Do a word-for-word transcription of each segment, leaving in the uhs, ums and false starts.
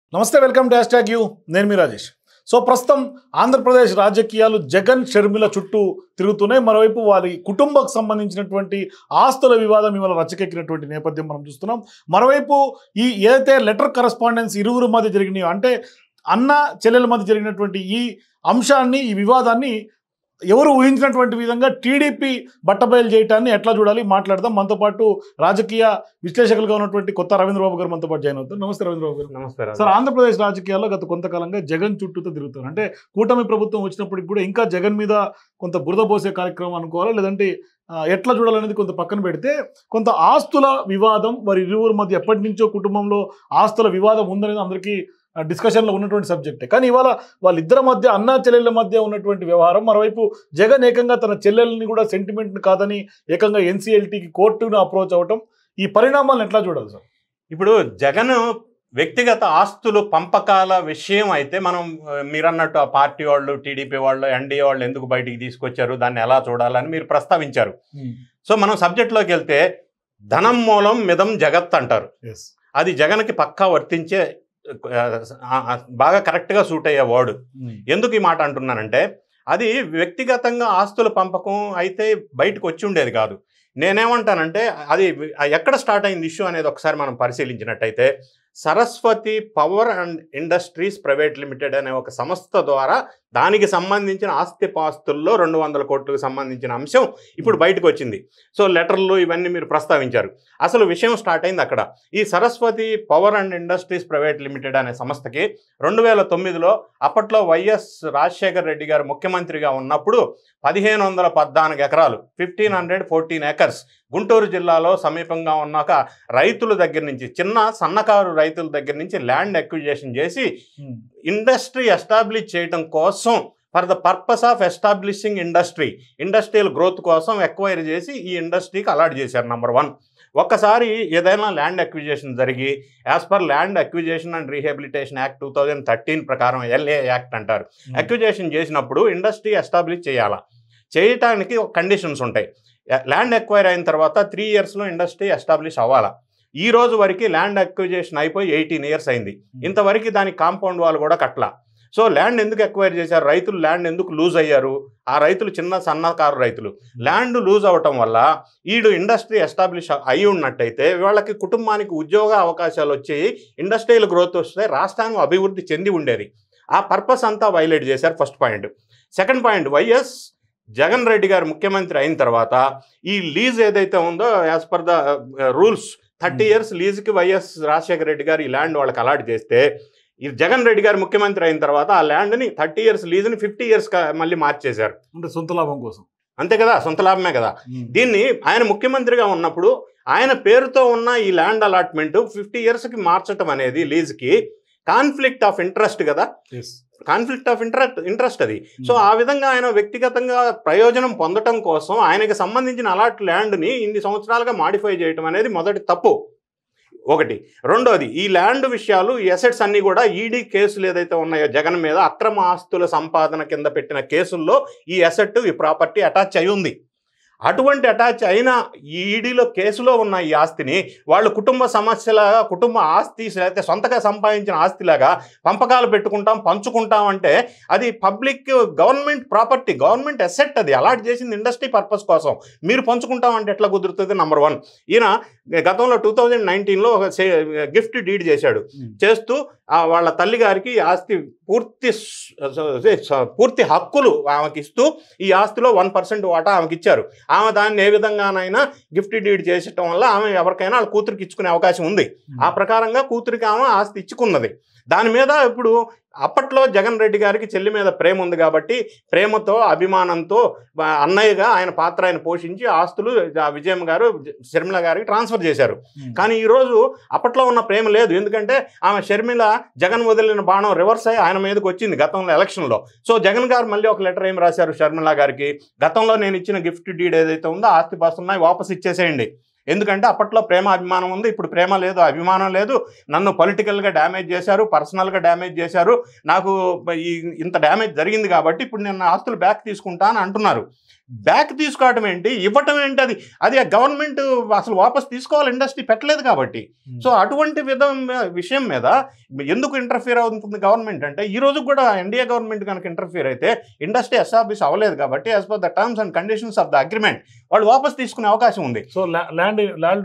నమస్తే welcome to hashtag you నేను మీ Rajesh. So ప్రస్తుతం ఆంధ్రప్రదేశ్ రాజకీయాలు జగన్ షర్మిల చుట్టూ తిరుగుతున్నాయి. మరోవైపు వారి కుటుంబకు సంబంధించినటువంటి ఆస్తుల వివాదం ఇవాళ రచ్చకెక్కినటువంటి నేపథ్యం మనం చూస్తున్నాం. మరోవైపు ఈ ఏదైతే లెటర్ కరస్పాండెన్స్ ఇరువురు మధ్య జరిగినాయో, అంటే అన్న చెల్లెల మధ్య జరిగినటువంటి ఈ అంశాన్ని, ఈ వివాదాన్ని ఎవరు ఊహించినటువంటి విధంగా టీడీపీ బట్టబయలు చేయటాన్ని ఎట్లా చూడాలి మాట్లాడదాం. మనతో పాటు రాజకీయ విశ్లేషకులుగా ఉన్నటువంటి కొత్త రవీంద్ర బాబు గారు మనతో పాటు జాయిన్ అవుతారు. నమస్తే రవీంద్ర బాబు గారు. నమస్కారం సార్, ఆంధ్రప్రదేశ్ రాజకీయాల్లో గత కొంతకాలంగా జగన్ చుట్టూతో తిరుగుతారు. అంటే కూటమి ప్రభుత్వం వచ్చినప్పటికి కూడా ఇంకా జగన్ మీద కొంత బురద పోసే కార్యక్రమం అనుకోవాలా, లేదంటే ఎట్లా చూడాలనేది కొంత పక్కన పెడితే, కొంత ఆస్తుల వివాదం వారి ఇరువురు మధ్య ఎప్పటి నుంచో కుటుంబంలో ఆస్తుల వివాదం ఉందనేది అందరికీ డిస్కషన్లో ఉన్నటువంటి సబ్జెక్టే. కానీ ఇవాళ వాళ్ళిద్దరి మధ్య, అన్నా చెల్లెళ్ళ మధ్య ఉన్నటువంటి వ్యవహారం, మరోవైపు జగన్ ఏకంగా తన చెల్లెల్ని కూడా సెంటిమెంట్ని కాదని ఏకంగా ఎన్సీఎల్టీకి కోర్టును అప్రోచ్ అవ్వటం, ఈ పరిణామాలను ఎట్లా చూడాలి సార్? ఇప్పుడు జగన్ వ్యక్తిగత ఆస్తులు పంపకాల విషయం అయితే మనం మీరన్నట్టు ఆ పార్టీ వాళ్ళు, టీడీపీ వాళ్ళు, ఎన్డీఏ వాళ్ళు ఎందుకు బయటికి తీసుకొచ్చారు, దాన్ని ఎలా చూడాలని మీరు ప్రస్తావించారు. సో మనం సబ్జెక్ట్లోకి వెళ్తే, ధనం మూలం మిదం జగత్ అంటారు. అది జగన్కి పక్కా వర్తించే, బాగా కరెక్ట్గా సూట్ అయ్యే వర్డ్. ఎందుకు ఈ మాట అంటున్నానంటే, అది వ్యక్తిగతంగా ఆస్తుల పంపకం అయితే బయటకు వచ్చి ఉండేది కాదు. నేనేమంటానంటే, అది ఎక్కడ స్టార్ట్ అయింది ఇష్యూ అనేది ఒకసారి మనం పరిశీలించినట్టయితే, Saraswati power and industries private limited అనే ఒక సంస్థ ద్వారా దానికి సంబంధించిన ఆస్తి పాస్తుల్లో రెండు వందల కోట్లకు సంబంధించిన అంశం ఇప్పుడు బయటకు వచ్చింది. సో లెటర్లు ఇవన్నీ మీరు ప్రస్తావించారు. అసలు విషయం స్టార్ట్ అయింది అక్కడ. ఈ Saraswati power and industries private limited అనే సంస్థకి రెండు వేల తొమ్మిదిలో అప్పట్లో వైఎస్ రాజశేఖర్ రెడ్డి గారు ముఖ్యమంత్రిగా ఉన్నప్పుడు పదిహేను వందల పద్నాలుగు ఎకరాలు fifteen hundred fourteen acres Guntur జిల్లాలో సమీపంగా ఉన్నాక రైతుల దగ్గర నుంచి, చిన్న సన్నకారు రైతుల దగ్గర నుంచి ల్యాండ్ అక్విజిషన్ చేసి ఇండస్ట్రీ ఎస్టాబ్లిష్ చేయడం కోసం, for the purpose of establishing industry, industrial growth కోసం ఎక్వైర్ చేసి ఈ ఇండస్ట్రీకి అలాట్ చేశారు. Number one. ఒక్కసారి ఏదైనా ల్యాండ్ అక్విజిషన్ జరిగి, as per land acquisition and rehabilitation act two thousand thirteen ప్రకారం, ఎల్ఏ యాక్ట్ అంటారు, అక్విజిషన్ చేసినప్పుడు ఇండస్ట్రీ ఎస్టాబ్లిష్ చేయాలా. చేయటానికి కండిషన్స్ ఉంటాయి. ల్యాండ్ ఎక్వైర్ అయిన తర్వాత త్రీ ఇయర్స్లో ఇండస్ట్రీ ఎస్టాబ్లిష్ అవ్వాలా. ఈ రోజు వరకు ల్యాండ్ అక్విజిషన్ అయిపోయి ఎయిటీన్ ఇయర్స్ అయింది. ఇంతవరకు దానికి కాంపౌండ్ వాళ్ళు కూడా కట్టలా. సో ల్యాండ్ ఎందుకు ఎక్వైర్ చేశారు? రైతులు ల్యాండ్ ఎందుకు లూజ్ అయ్యారు? ఆ రైతులు చిన్న సన్నకారు రైతులు. ల్యాండ్ లూజ్ అవ్వటం వల్ల ఈడు ఇండస్ట్రీ ఎస్టాబ్లిష్ అయి ఉన్నట్టయితే వాళ్ళకి కుటుంబానికి ఉద్యోగ అవకాశాలు వచ్చి ఇండస్ట్రియల్ గ్రోత్ వస్తే రాష్ట్రాన్ని అభివృద్ధి చెంది ఉండేది. ఆ పర్పస్ అంతా వైలేట్ చేశారు. First point. Second point, YS Jagan Reddy గారు ముఖ్యమంత్రి అయిన తర్వాత ఈ లీజ్ ఏదైతే ఉందో, as per the rules thirty years లీజ్కి వైఎస్ రాజశేఖర రెడ్డి గారు ఈ ల్యాండ్ వాళ్ళకి అలాట్ చేస్తే, ఈ జగన్ రెడ్డి గారు ముఖ్యమంత్రి అయిన తర్వాత ఆ ల్యాండ్ని థర్టీ ఇయర్స్ లీజ్ని ఫిఫ్టీ ఇయర్స్ మళ్ళీ మార్చేశారు. అంటే సొంత లాభం కోసం. అంతే కదా, సొంత లాభమే కదా. దీన్ని ఆయన ముఖ్యమంత్రిగా ఉన్నప్పుడు ఆయన పేరుతో ఉన్న ఈ ల్యాండ్ అలాట్మెంట్ ఫిఫ్టీ ఇయర్స్కి మార్చడం అనేది లీజ్కి కాన్ఫ్లిక్ట్ ఆఫ్ ఇంట్రెస్ట్ కదా. కాన్ఫ్లిక్ట్ ఆఫ్ ఇంట్రెస్ట్ ఇంట్రెస్ట్ అది. సో ఆ విధంగా ఆయన వ్యక్తిగతంగా ప్రయోజనం పొందటం కోసం ఆయనకి సంబంధించిన అలాట్ ల్యాండ్ని ఇన్ని సంవత్సరాలుగా మాడిఫై చేయటం అనేది మొదటి తప్పు ఒకటి. రెండోది, ఈ ల్యాండ్ విషయాలు, ఈ అసెట్స్ అన్నీ కూడా ఈడీ కేసులు ఏదైతే ఉన్నాయో జగన్ మీద అక్రమ ఆస్తుల సంపాదన కింద పెట్టిన కేసుల్లో ఈ అసెట్, ఈ ప్రాపర్టీ అటాచ్ అయి ఉంది. అటువంటి అటాచ్ అయిన ఈడీలో కేసులో ఉన్న ఈ ఆస్తిని వాళ్ళు కుటుంబ సమస్యలాగా, కుటుంబ ఆస్తి లేకపోతే సొంతగా సంపాదించిన ఆస్తిలాగా పంపకాలు పెట్టుకుంటాం, పంచుకుంటాం అంటే అది public government property, government asset. అది అలాట్ చేసింది ఇండస్ట్రీ పర్పస్ కోసం. మీరు పంచుకుంటాం అంటే ఎట్లా కుదురుతుంది? Number one. ఈయన గతంలో టూ థౌజండ్ నైన్టీన్లో ఒక గిఫ్ట్ డీడ్ చేశాడు. చేస్తూ వాళ్ళ తల్లి గారికి ఆస్తి పూర్తి పూర్తి హక్కులు ఆమెకి ఇస్తూ ఈ ఆస్తిలో వన్ పర్సెంట్ వాటా ఆమెకి ఇచ్చారు. ఆమె దాన్ని ఏ విధంగానైనా గిఫ్ట్ డీడ్ చేసటం వల్ల ఆమె ఎవరికైనా వాళ్ళ కూతురికి ఇచ్చుకునే అవకాశం ఉంది. ఆ ప్రకారంగా కూతురికి ఆమె ఆస్తి ఇచ్చుకున్నది. దాని మీద ఇప్పుడు అప్పట్లో జగన్ రెడ్డి గారికి చెల్లి మీద ప్రేమ ఉంది కాబట్టి ప్రేమతో, అభిమానంతో అన్నయ్యగా ఆయన పాత్ర ఆయన పోషించి ఆస్తులు విజయం గారు షర్మిల గారికి ట్రాన్స్ఫర్ చేశారు. కానీ ఈరోజు అప్పట్లో ఉన్న ప్రేమ లేదు. ఎందుకంటే ఆమె షర్మిల జగన్ వదిలిన బాణం రివర్స్ అయ్యి ఆయన మీదకి వచ్చింది గతంలో ఎలక్షన్లో. సో జగన్ గారు మళ్ళీ ఒక లెటర్ ఏం రాశారు షర్మిల గారికి, గతంలో నేను ఇచ్చిన గిఫ్ట్ డీడ్ ఏదైతే ఉందో ఆస్తి పాస్తున్నాయి వాపస్ ఇచ్చేసేయండి. ఎందుకంటే అప్పట్లో ప్రేమ అభిమానం ఉంది, ఇప్పుడు ప్రేమ లేదు, అభిమానం లేదు. నన్ను పొలిటికల్గా డ్యామేజ్ చేశారు, పర్సనల్గా డ్యామేజ్ చేశారు, నాకు ఈ ఇంత డ్యామేజ్ జరిగింది కాబట్టి ఇప్పుడు నేను ఆస్తులు బ్యాక్ తీసుకుంటా అని అంటున్నారు. బ్యాక్ తీసుకోవడం ఏంటి, ఇవ్వటం ఏంటి, అది అది ఆ గవర్నమెంట్ అసలు వాపస్ తీసుకోవాలి, ఇండస్ట్రీ పెట్టలేదు కాబట్టి. సో అటువంటి విధం విషయం మీద ఎందుకు ఇంటర్ఫియర్ అవుతుంది గవర్నమెంట్ అంటే, ఈ రోజు కూడా ఎన్డీఏ గవర్నమెంట్ కనుక ఇంటర్ఫియర్ అయితే ఇండస్ట్రీ ఎస్టాబ్లిష్ అవ్వలేదు కాబట్టి as per the terms and conditions of the agreement వాళ్ళు వాపస్ తీసుకునే అవకాశం ఉంది. సో ల్యాండ్ ల్యాండ్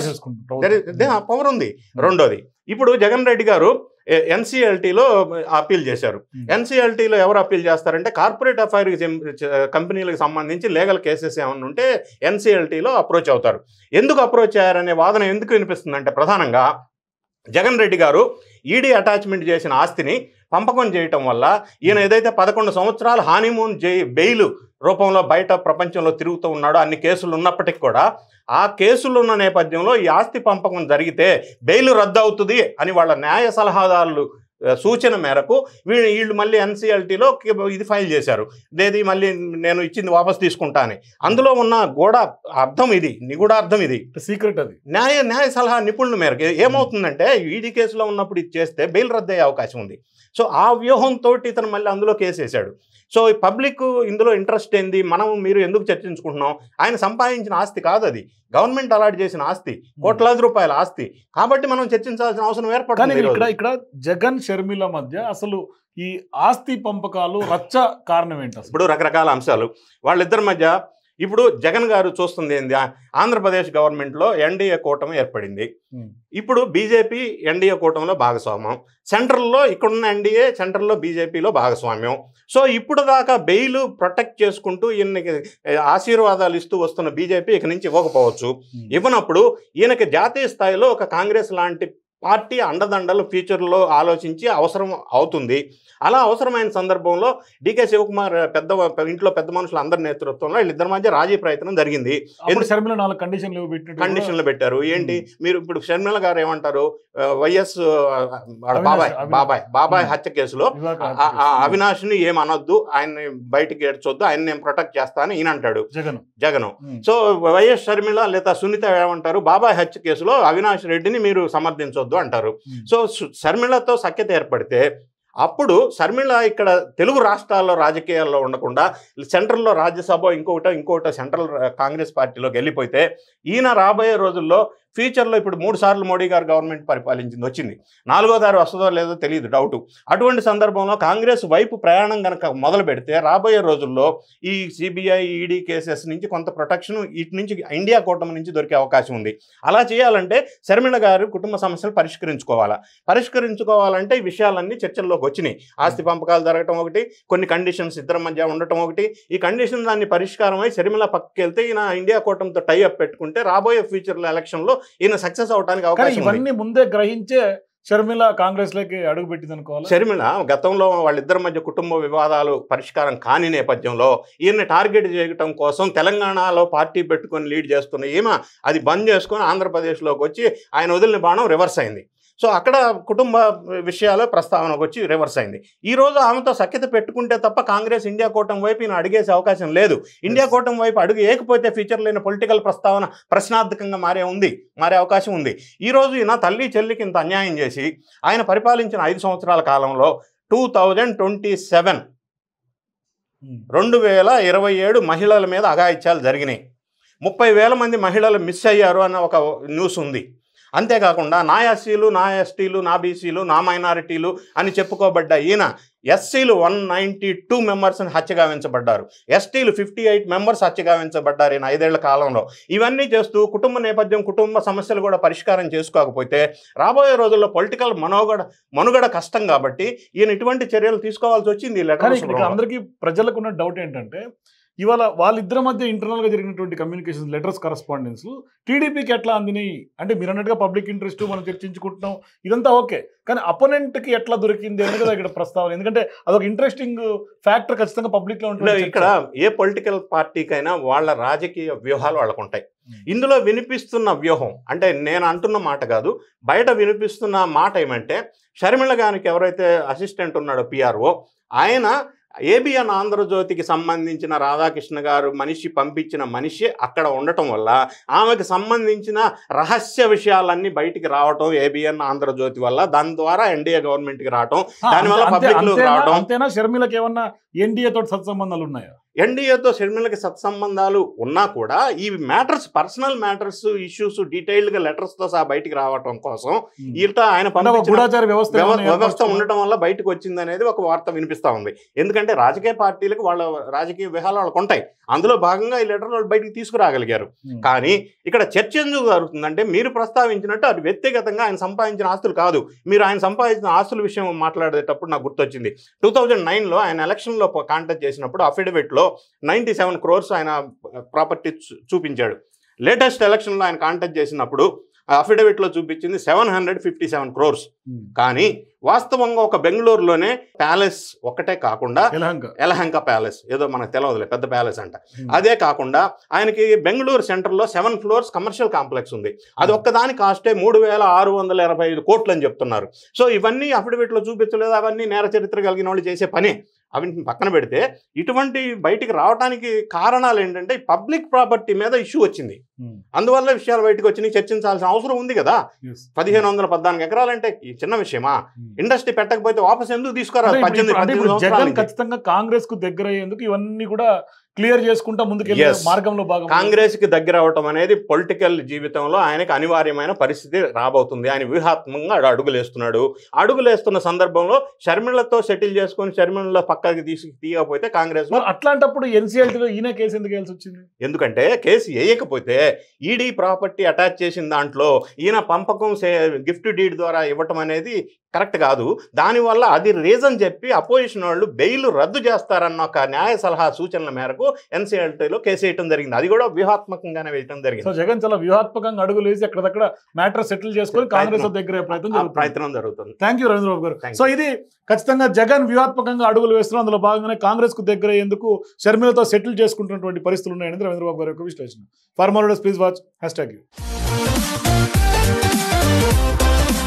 పవర్ ఉంది. రెండోది, ఇప్పుడు జగన్ రెడ్డి గారు ఎన్సీఎల్టీలో అప్పీల్ చేశారు. ఎన్సీఎల్టీలో ఎవరు అప్పీల్ చేస్తారంటే కార్పొరేట్ అఫైర్ కంపెనీలకు సంబంధించి లీగల్ కేసెస్ ఏమన్నా ఉంటే ఎన్సీఎల్టీలో అప్రోచ్ అవుతారు. ఎందుకు అప్రోచ్ అయ్యారనే వాదన ఎందుకు వినిపిస్తుందంటే, ప్రధానంగా జగన్ రెడ్డి గారు ఈడీ అటాచ్మెంట్ చేసిన ఆస్తిని పంపకం చేయటం వల్ల ఈయన ఏదైతే పదకొండు సంవత్సరాలు హానీమూన్ జై బెయిల్ రూపంలో బయట ప్రపంచంలో తిరుగుతూ ఉన్నాడో, అన్ని కేసులు ఉన్నప్పటికీ కూడా ఆ కేసులు ఉన్న నేపథ్యంలో ఈ ఆస్తి పంపకం జరిగితే బెయిల్ రద్దు అవుతుంది అని వాళ్ళ న్యాయ సలహాదారులు సూచన మేరకు వీళ్ళు వీళ్ళు మళ్ళీ ఎన్సీఎల్టీలో ఇది ఫైల్ చేశారు. ఇదేది మళ్ళీ నేను ఇచ్చింది వాపస్ తీసుకుంటా అని. అందులో ఉన్న గూఢ అర్థం ఇది, నిగూఢ అర్థం ఇది, సీక్రెట్. అది న్యాయ న్యాయ సలహా నిపుణుల మేరకు ఏమవుతుందంటే, ఈడీ కేసులో ఉన్నప్పుడు ఇది చేస్తే బెయిల్ రద్దు అయ్యే అవకాశం ఉంది. సో ఆ వ్యూహంతో ఇతను మళ్ళీ అందులో కేసు వేశాడు. సో ఈ పబ్లిక్ ఇందులో ఇంట్రెస్ట్ ఏంది, మనం మీరు ఎందుకు చర్చించుకుంటున్నాం, ఆయన సంపాదించిన ఆస్తి కాదు, అది గవర్నమెంట్ అలాట్ చేసిన ఆస్తి, కోట్లాది రూపాయల ఆస్తి. కాబట్టి మనం చర్చించాల్సిన అవసరం ఏర్పడుతుంది. ఇక్కడ ఇక్కడ జగన్ షర్మిల మధ్య అసలు ఈ ఆస్తి పంపకాలు రచ్చ కారణం ఏంటి? ఇప్పుడు రకరకాల అంశాలు వాళ్ళిద్దరి మధ్య. ఇప్పుడు జగన్ గారు చూస్తుంది ఏంది, ఆంధ్రప్రదేశ్ గవర్నమెంట్లో ఎన్డీఏ కూటమి ఏర్పడింది. ఇప్పుడు బీజేపీ ఎన్డీఏ కూటమిలో భాగస్వామ్యం, సెంట్రల్లో ఇక్కడున్న ఎన్డీఏ సెంట్రల్లో బీజేపీలో భాగస్వామ్యం. సో ఇప్పుడు దాకా బెయిల్ ప్రొటెక్ట్ చేసుకుంటూ ఈయనకి ఆశీర్వాదాలు ఇస్తూ వస్తున్న బీజేపీ ఇక నుంచి ఇవ్వకపోవచ్చు. ఇవ్వనప్పుడు ఈయనకి జాతీయ స్థాయిలో ఒక కాంగ్రెస్ లాంటి పార్టీ అండదండలు ఫ్యూచర్లో ఆలోచించి అవసరం అవుతుంది. అలా అవసరమైన సందర్భంలో డీకే శివకుమార్ పెద్ద ఇంట్లో పెద్ద మనుషులు అందరి నేతృత్వంలో వీళ్ళిద్దరి మధ్య రాజీ ప్రయత్నం జరిగింది. షర్మిల నాలుగు కండిషన్లు కండిషన్లు పెట్టారు. ఏంటి, మీరు ఇప్పుడు షర్మిల గారు ఏమంటారు, వైఎస్ బాబాయ్ బాబాయ్ బాబాయ్ హత్య కేసులో అవినాష్ని ఏమనొద్దు, ఆయన్ని బయటికి ఏడ్చొద్దు, ఆయన నేను ప్రొటెక్ట్ చేస్తాను ఈయన అంటాడు జగన్ జగన్ సో వైఎస్ షర్మిల లేదా సునీత ఏమంటారు, బాబాయ్ హత్య కేసులో అవినాష్ రెడ్డిని మీరు సమర్థించొద్దు అంటారు. సో షర్మిలతో సఖ్యత ఏర్పడితే అప్పుడు షర్మిల ఇక్కడ తెలుగు రాష్ట్రాల్లో రాజకీయాల్లో ఉండకుండా సెంట్రల్లో రాజ్యసభ ఇంకొకటో ఇంకొకటో సెంట్రల్ కాంగ్రెస్ పార్టీలోకి వెళ్ళిపోతే ఈయన రాబోయే రోజుల్లో ఫ్యూచర్లో ఇప్పుడు మూడు సార్లు మోడీ గారు గవర్నమెంట్ పరిపాలించింది, వచ్చింది, నాలుగోసారి వస్తుందో లేదో తెలియదు, డౌటు. అటువంటి సందర్భంలో కాంగ్రెస్ వైపు ప్రయాణం కనుక మొదలు పెడితే రాబోయే రోజుల్లో ఈ సిబిఐ ఈడీ కేసెస్ నుంచి కొంత ప్రొటెక్షన్ ఇటు నుంచి ఇండియా కూటమి నుంచి దొరికే అవకాశం ఉంది. అలా చేయాలంటే షర్మిల గారు కుటుంబ సమస్యలు పరిష్కరించుకోవాలా. పరిష్కరించుకోవాలంటే ఈ విషయాలన్నీ చర్చల్లోకి వచ్చినాయి. ఆస్తి పంపకాలు జరగటం ఒకటి, కొన్ని కండిషన్స్ ఇద్దరి మధ్య ఉండటం ఒకటి. ఈ కండిషన్ దాన్ని పరిష్కారం అయి షర్మిల పక్కకి వెళ్తే ఈయన ఇండియా కూటమితో టైఅప్ పెట్టుకుంటే రాబోయే ఫ్యూచర్లో ఎలక్షన్లో ఈయన సక్సెస్ అవడానికి అవకాశం. ఇవన్నీ ముందే గ్రహించే షర్మిల కాంగ్రెస్ లోకి అడుగు పెట్టింది అనుకోవాలి. షర్మిల గతంలో వాళ్ళిద్దరి మధ్య కుటుంబ వివాదాలు పరిష్కారం కాని నేపథ్యంలో ఈయన్ని టార్గెట్ చేయడం కోసం తెలంగాణలో పార్టీ పెట్టుకొని లీడ్ చేస్తున్న ఈమె అది బంద్ చేసుకొని ఆంధ్రప్రదేశ్లోకి వచ్చి ఆయన వదిలిన బాణం రివర్స్ అయింది. సో అక్కడ కుటుంబ విషయాలు ప్రస్తావనకు వచ్చి రివర్స్ అయింది. ఈ రోజు ఆమెతో సఖ్యత పెట్టుకుంటే తప్ప కాంగ్రెస్ ఇండియా కూటమి వైపు ఈయన అడిగేసే అవకాశం లేదు. ఇండియా కూటమి వైపు అడుగు ఏకపోతే ఫ్యూచర్ లేని పొలిటికల్ ప్రస్తావన ప్రశ్నార్థకంగా మారే ఉంది మారే అవకాశం ఉంది. ఈ రోజు ఈయన తల్లి చెల్లికి ఇంత అన్యాయం చేసి ఆయన పరిపాలించిన ఐదు సంవత్సరాల కాలంలో టూ థౌజండ్ ట్వంటీ సెవెన్ రెండు వేల ఇరవై ఏడు మహిళల మీద అఘాయిత్యాలు జరిగినాయి. ముప్పై వేల మంది మహిళలు మిస్ అయ్యారు అన్న ఒక న్యూస్ ఉంది. అంతేకాకుండా నా ఎస్సీలు నా ఎస్టీలు నా బీసీలు నా మైనారిటీలు అని చెప్పుకోబడ్డ ఈయన ఎస్సీలు వన్ నైంటీ టూ మెంబర్స్ని హత్యగావించబడ్డారు, ఎస్టీలు ఫిఫ్టీ ఎయిట్ మెంబర్స్ హత్యగావించబడ్డారు ఈయన ఐదేళ్ల కాలంలో. ఇవన్నీ చేస్తూ కుటుంబ నేపథ్యం కుటుంబ సమస్యలు కూడా పరిష్కారం చేసుకోకపోతే రాబోయే రోజుల్లో పొలిటికల్ మనోగడ మనుగడ కష్టం కాబట్టి ఈయన ఇటువంటి చర్యలు తీసుకోవాల్సి వచ్చింది. అందరికీ ప్రజలకు ఉన్న డౌట్ ఏంటంటే, ఇవాళ వాళ్ళిద్దరి మధ్య ఇంటర్నల్గా జరిగినటువంటి కమ్యూనికేషన్ లెటర్స్ కరస్పాండెన్స్ టీడీపీకి ఎట్లా అందినాయి అంటే, మీరు అన్నట్టుగా పబ్లిక్ ఇంట్రెస్ట్ మనం చర్చించుకుంటున్నాం ఇదంతా ఓకే, కానీ అపోనెంట్కి ఎట్లా దొరికింది అనేది ఇక్కడ ప్రస్తావన. ఎందుకంటే అదొక ఇంట్రెస్టింగ్ ఫ్యాక్టర్ ఖచ్చితంగా పబ్లిక్లో ఉంటుంది. ఇక్కడ ఏ పొలిటికల్ పార్టీకైనా వాళ్ళ రాజకీయ వ్యూహాలు వాళ్ళకు ఉంటాయి. ఇందులో వినిపిస్తున్న వ్యూహం అంటే నేను అంటున్న మాట కాదు, బయట వినిపిస్తున్న మాట ఏమంటే, షర్మిల గారికి ఎవరైతే అసిస్టెంట్ ఉన్నాడో పిఆర్ఓ ఆయన ఏబిఎన్ ఆంధ్రజ్యోతికి సంబంధించిన రాధాకృష్ణ గారు మనిషి పంపించిన మనిషి అక్కడ ఉండటం వల్ల ఆమెకు సంబంధించిన రహస్య విషయాలన్నీ బయటికి రావటం ఏబిఎన్ ఆంధ్రజ్యోతి వల్ల, దాని ద్వారా ఎన్డీఏ గవర్నమెంట్కి రావటం, దానివల్ల పబ్లిక్ రావడం. అంతేనా? షర్మిలకి ఏమన్నా ఎన్డీఏ తోటి సత్సంబంధాలు ఉన్నాయా? ఎన్డీఏతో షర్మిలకి సత్సంబంధాలు ఉన్నా కూడా ఈ మ్యాటర్స్ పర్సనల్ మ్యాటర్స్ ఇష్యూస్ డీటెయిల్డ్గా లెటర్స్తో సహా బయటికి రావటం కోసం ఇట ఆయన గూఢాచార వ్యవస్థ వ్యవస్థ ఉండటం వల్ల బయటకు వచ్చింది అనేది ఒక వార్త వినిపిస్తూ ఉంది. ఎందుకంటే రాజకీయ పార్టీలకు వాళ్ళ రాజకీయ వ్యూహాలు వాళ్ళకు ఉంటాయి, అందులో భాగంగా ఈ లెటర్ వాళ్ళు బయటికి తీసుకురాగలిగారు. కానీ ఇక్కడ చర్చ ఎందుకు జరుగుతుందంటే మీరు ప్రస్తావించినట్టు అది వ్యక్తిగతంగా ఆయన సంపాదించిన ఆస్తులు కాదు. మీరు ఆయన సంపాదించిన ఆస్తుల విషయం మాట్లాడేటప్పుడు నాకు గుర్తొచ్చింది, టూ థౌజండ్ నైన్లో ఆయన ఎలక్షన్లో కాంటాక్ట్ చేసినప్పుడు అఫిడవిట్లో నైంటీ సెవెన్ క్రోర్స్ ఆయన ప్రాపర్టీ చూపించాడు. లేటెస్ట్ ఎలక్షన్లో ఆయన కాంటాక్ట్ చేసినప్పుడు అఫిడవిట్లో చూపించింది seven hundred fifty seven crores. కానీ వాస్తవంగా ఒక బెంగళూరులోనే ప్యాలెస్ ఒక్కటే కాకుండా ఎలహంక ప్యాలెస్ ఏదో మనకు తెలియదులే పెద్ద ప్యాలెస్ అంట, అదే కాకుండా ఆయనకి బెంగళూరు సెంటర్లో సెవెన్ ఫ్లోర్స్ కమర్షియల్ కాంప్లెక్స్ ఉంది. అది ఒక్కదాని కాస్టే మూడు వేల ఆరు వందల ఇరవై ఐదు కోట్లు అని చెప్తున్నారు. సో ఇవన్నీ అఫిడవిట్లో చూపించలేదు, అవన్నీ నేర చరిత్ర కలిగిన వాళ్ళు చేసే పని. అవి పక్కన పెడితే ఇటువంటి బయటికి రావడానికి కారణాలు ఏంటంటే పబ్లిక్ ప్రాపర్టీ మీద ఇష్యూ వచ్చింది, అందువల్ల విషయాలు బయటకు వచ్చినాయి, చర్చించాల్సిన అవసరం ఉంది కదా. పదిహేను వందల పద్నాలుగు ఎకరాలంటే చిన్న విషయమా? ఇండస్ట్రీ పెట్టకపోతే వాపస్ ఎందుకు తీసుకురాదు? జగన్ ఖచ్చితంగా కాంగ్రెస్ కు దగ్గర అయ్యేందుకు ఇవన్నీ కూడా క్లియర్ చేసుకుంటా ముందుకెళ్ళే మార్గంలో భాగం. కాంగ్రెస్ కి దగ్గర అవటం అనేది పొలిటికల్ జీవితంలో ఆయనకు అనివార్యమైన పరిస్థితి రాబోతుంది. ఆయన వ్యూహాత్మకంగా అడుగులేస్తున్నాడు. అడుగులేస్తున్న సందర్భంలో షర్మిలతో సెటిల్ చేసుకుని షర్మిల పక్కకి తీసి తీయకపోతే కాంగ్రెస్ అట్లాంటప్పుడు ఎన్సీఎల్టీలో ఈయన కేసు ఎందుకు వేయాల్సి వచ్చింది? ఎందుకంటే కేసు వేయకపోతే ఈడీ ప్రాపర్టీ అటాచ్ చేసిన దాంట్లో ఈయన పంపకం గిఫ్ట్ డీడ్ ద్వారా ఇవ్వటం అనేది కరెక్ట్ కాదు. దానివల్ల అది రీజన్ చెప్పి అపోజిషన్ వాళ్ళు బెయిల్ రద్దు చేస్తారన్న ఒక న్యాయ సలహా సూచనల మేరకు ఎన్సీఎల్టీలో కేసు వేయడం జరిగింది. అది కూడా వ్యూహాత్మకంగానే వేయడం జరిగింది. సో జగన్ చాలా వ్యూహాత్మకంగా అడుగులు వేసి అక్కడక్కడ మ్యాటర్ సెటిల్ చేసుకొని కాంగ్రెస్ దగ్గర ప్రయత్నం ప్రయత్నం జరుగుతుంది. థ్యాంక్ యూ రవీంద్ర బాబు గారు. సో ఇది ఖచ్చితంగా జగన్ వ్యూహాత్మకంగా అడుగులు వేస్తున్నారు, అందులో భాగంగానే కాంగ్రెస్ కు దగ్గర ఎందుకు షర్మిలతో సెటిల్ చేసుకుంటున్నటువంటి పరిస్థితులు ఉన్నాయని రవీంద్ర బాబు గారి యొక్క విశ్లేషణ. For more please watch hashtag you.